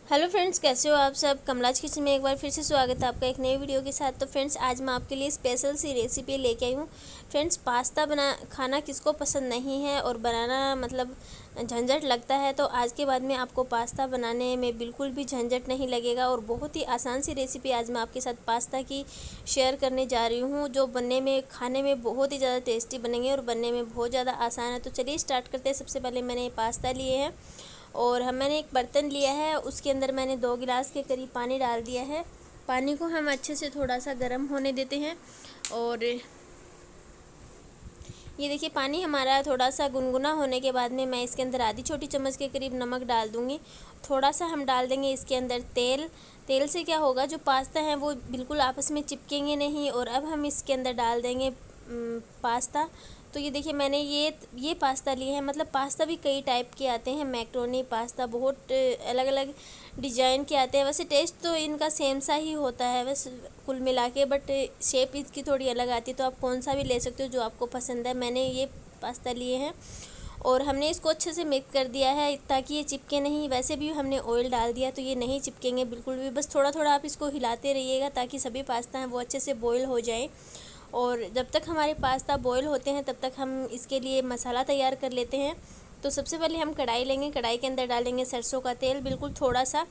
Hello friends, कैसे हो आप सब। कमलाज किचन में एक बार फिर से स्वागत है आपका एक नई वीडियो के साथ। तो फ्रेंड्स, आज मैं आपके लिए स्पेशल सी रेसिपी लेके आई हूँ। फ्रेंड्स, पास्ता खाना किसको पसंद नहीं है और बनाना मतलब झंझट लगता है। तो आज के बाद में आपको पास्ता बनाने में बिल्कुल भी झंझट नहीं लगेगा और बहुत ही आसान सी रेसिपी आज मैं आपके साथ पास्ता की शेयर करने जा रही हूँ, जो बनने में खाने में बहुत ही ज़्यादा टेस्टी बनेंगे और बनने में बहुत ज़्यादा आसान है। तो चलिए स्टार्ट करते हैं। सबसे पहले मैंने पास्ता लिए हैं और मैंने एक बर्तन लिया है, उसके अंदर मैंने 2 गिलास के करीब पानी डाल दिया है। पानी को हम अच्छे से थोड़ा सा गर्म होने देते हैं। और ये देखिए, पानी हमारा थोड़ा सा गुनगुना होने के बाद में मैं इसके अंदर आधी छोटी चम्मच के करीब नमक डाल दूँगी। थोड़ा सा हम डाल देंगे इसके अंदर तेल। तेल से क्या होगा, जो पास्ता है वो बिल्कुल आपस में चिपकेंगे नहीं। और अब हम इसके अंदर डाल देंगे पास्ता। तो ये देखिए, मैंने ये पास्ता लिए हैं। मतलब पास्ता भी कई टाइप के आते हैं, मैक्रोनी पास्ता बहुत अलग अलग डिजाइन के आते हैं। वैसे टेस्ट तो इनका सेम सा ही होता है बस कुल मिला के, बट शेप इसकी थोड़ी अलग आती है। तो आप कौन सा भी ले सकते हो जो आपको पसंद है। मैंने ये पास्ता लिए हैं और हमने इसको अच्छे से मिक्स कर दिया है ताकि ये चिपके नहीं। वैसे भी हमने ऑयल डाल दिया तो ये नहीं चिपकेंगे बिल्कुल भी। बस थोड़ा थोड़ा आप इसको हिलाते रहिएगा ताकि सभी पास्ता हैं वो अच्छे से बॉईल हो जाए। और जब तक हमारे पास्ता बॉईल होते हैं तब तक हम इसके लिए मसाला तैयार कर लेते हैं। तो सबसे पहले हम कढ़ाई लेंगे। कढ़ाई के अंदर डालेंगे सरसों का तेल, बिल्कुल थोड़ा सा।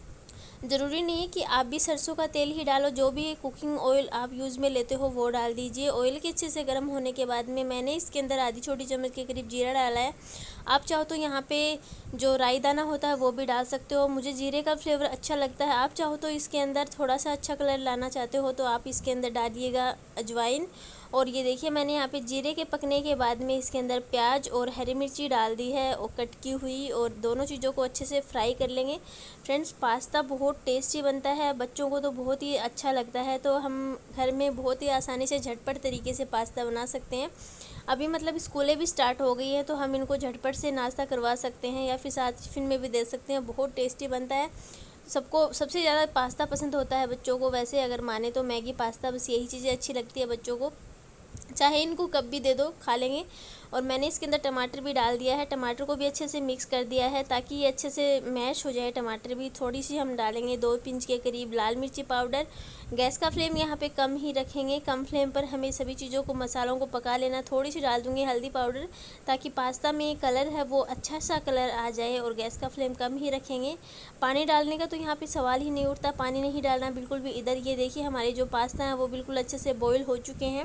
ज़रूरी नहीं है कि आप भी सरसों का तेल ही डालो, जो भी कुकिंग ऑयल आप यूज़ में लेते हो वो डाल दीजिए। ऑयल के अच्छे से गर्म होने के बाद में मैंने इसके अंदर आधी छोटी चम्मच के करीब जीरा डाला है। आप चाहो तो यहाँ पे जो राई दाना होता है वो भी डाल सकते हो। मुझे जीरे का फ्लेवर अच्छा लगता है। आप चाहो तो इसके अंदर थोड़ा सा अच्छा कलर लाना चाहते हो तो आप इसके अंदर डालिएगा अजवाइन। और ये देखिए, मैंने यहाँ पे जीरे के पकने के बाद में इसके अंदर प्याज और हरी मिर्ची डाल दी है और कट की हुई, और दोनों चीज़ों को अच्छे से फ्राई कर लेंगे। फ्रेंड्स, पास्ता बहुत टेस्टी बनता है, बच्चों को तो बहुत ही अच्छा लगता है। तो हम घर में बहुत ही आसानी से झटपट तरीके से पास्ता बना सकते हैं। अभी मतलब स्कूलें भी स्टार्ट हो गई है तो हम इनको झटपट से नाश्ता करवा सकते हैं या फिर साथ टिफिन में भी दे सकते हैं। बहुत टेस्टी बनता है। सबको सबसे ज़्यादा पास्ता पसंद होता है बच्चों को। वैसे अगर माने तो मैगी पास्ता, बस यही चीज़ें अच्छी लगती है बच्चों को। चाहे इनको कब भी दे दो, खा लेंगे। और मैंने इसके अंदर टमाटर भी डाल दिया है। टमाटर को भी अच्छे से मिक्स कर दिया है ताकि ये अच्छे से मैश हो जाए। टमाटर भी थोड़ी सी हम डालेंगे, 2 पिंच के करीब लाल मिर्ची पाउडर। गैस का फ्लेम यहाँ पे कम ही रखेंगे। कम फ्लेम पर हमें सभी चीज़ों को, मसालों को पका लेना। थोड़ी सी डाल दूँगी हल्दी पाउडर ताकि पास्ता में कलर है वो अच्छा सा कलर आ जाए। और गैस का फ्लेम कम ही रखेंगे। पानी डालने का तो यहाँ पे सवाल ही नहीं उठता, पानी नहीं डालना बिल्कुल भी। इधर ये देखिए, हमारे जो पास्ता हैं वो बिल्कुल अच्छे से बॉईल हो चुके हैं।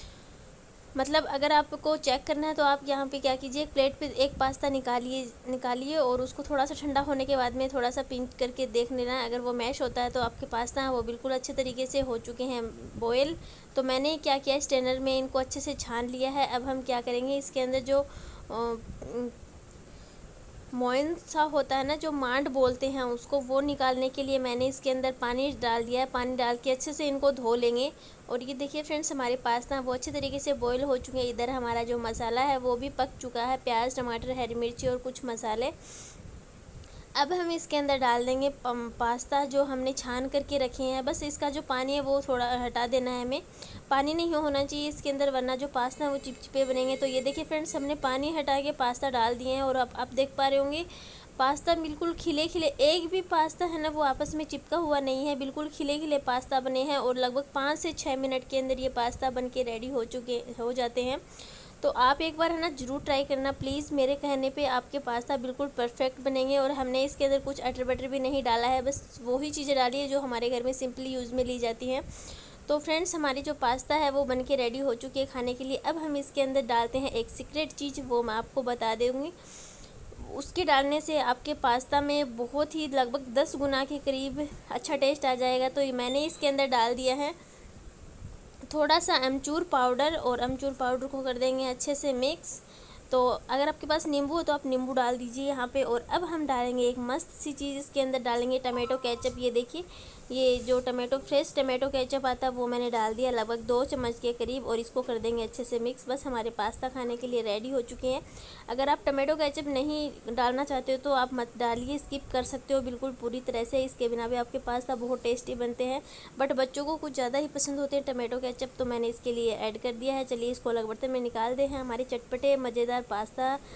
मतलब अगर आपको चेक करना है तो आप यहाँ पे क्या कीजिए, एक प्लेट पे एक पास्ता निकालिए और उसको थोड़ा सा ठंडा होने के बाद में थोड़ा सा पिंच करके देख लेना है। अगर वो मैश होता है तो आपके पास्ता है वो बिल्कुल अच्छे तरीके से हो चुके हैं बॉयल। तो मैंने क्या किया, स्ट्रेनर में इनको अच्छे से छान लिया है। अब हम क्या करेंगे, इसके अंदर जो मोइन सा होता है ना, जो मांड बोलते हैं उसको, वो निकालने के लिए मैंने इसके अंदर पानी डाल दिया है। पानी डाल के अच्छे से इनको धो लेंगे। और ये देखिए फ्रेंड्स, हमारे पास्ता वो अच्छे तरीके से बॉईल हो चुके हैं। इधर हमारा जो मसाला है वो भी पक चुका है, प्याज, टमाटर, हरी मिर्ची और कुछ मसाले। अब हम इसके अंदर डाल देंगे पास्ता जो हमने छान करके रखे हैं। बस इसका जो पानी है वो थोड़ा हटा देना है हमें। पानी नहीं होना चाहिए इसके अंदर, वरना जो पास्ता है वो चिपचिपे बनेंगे। तो ये देखिए फ्रेंड्स, हमने पानी हटा के पास्ता डाल दिए हैं और अब आप देख पा रहे होंगे पास्ता बिल्कुल खिले खिले, एक भी पास्ता है ना वो आपस में चिपका हुआ नहीं है। बिल्कुल खिले खिले पास्ता बने हैं और लगभग 5 से 6 मिनट के अंदर ये पास्ता बन के रेडी हो जाते हैं। तो आप एक बार है ना ज़रूर ट्राई करना प्लीज़। मेरे कहने पे आपके पास्ता बिल्कुल परफेक्ट बनेंगे। और हमने इसके अंदर कुछ अटर बटर भी नहीं डाला है, बस वही चीज़ें डाली है जो हमारे घर में सिंपली यूज़ में ली जाती हैं। तो फ्रेंड्स, हमारी जो पास्ता है वो बन के रेडी हो चुकी है खाने के लिए। अब हम इसके अंदर डालते हैं एक सीक्रेट चीज़, वो मैं आपको बता दूँगी। उसके डालने से आपके पास्ता में बहुत ही लगभग 10 गुना के करीब अच्छा टेस्ट आ जाएगा। तो मैंने इसके अंदर डाल दिया है थोड़ा सा अमचूर पाउडर, और अमचूर पाउडर को कर देंगे अच्छे से मिक्स। तो अगर आपके पास नींबू हो तो आप नींबू डाल दीजिए यहाँ पे। और अब हम डालेंगे एक मस्त सी चीज़, इसके अंदर डालेंगे टमाटो केचप। ये देखिए, ये जो फ्रेश टमाटो केचप आता है वो मैंने डाल दिया लगभग 2 चम्मच के करीब, और इसको कर देंगे अच्छे से मिक्स। बस हमारे पास्ता खाने के लिए रेडी हो चुके हैं। अगर आप टमाटो केचप नहीं डालना चाहते हो तो आप मत डालिए, स्किप कर सकते हो बिल्कुल पूरी तरह से। इसके बिना भी आपके पास्ता बहुत टेस्टी बनते हैं, बट बच्चों को कुछ ज़्यादा ही पसंद होते हैं टमाटो केचप, तो मैंने इसके लिए ऐड कर दिया है। चलिए इसको अलग बर्तन में निकाल दे हैं। हमारे चटपटे मज़ेदार पास्ता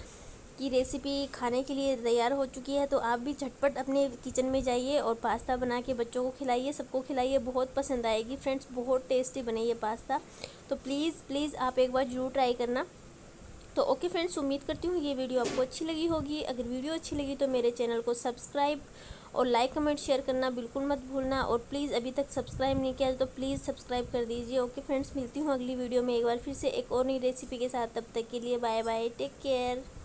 की रेसिपी खाने के लिए तैयार हो चुकी है। तो आप भी झटपट अपने किचन में जाइए और पास्ता बना के बच्चों को खिलाइए, सबको खिलाइए, बहुत पसंद आएगी फ्रेंड्स। बहुत टेस्टी बने ये पास्ता। तो प्लीज़ आप एक बार ज़रूर ट्राई करना। तो ओके फ्रेंड्स, उम्मीद करती हूँ ये वीडियो आपको अच्छी लगी होगी। अगर वीडियो अच्छी लगी तो मेरे चैनल को सब्सक्राइब और लाइक कमेंट शेयर करना बिल्कुल मत भूलना। और प्लीज़ अभी तक सब्सक्राइब नहीं किया तो प्लीज़ सब्सक्राइब कर दीजिए। ओके फ्रेंड्स, मिलती हूँ अगली वीडियो में एक बार फिर से एक और नई रेसिपी के साथ। तब तक के लिए बाय बाय, टेक केयर।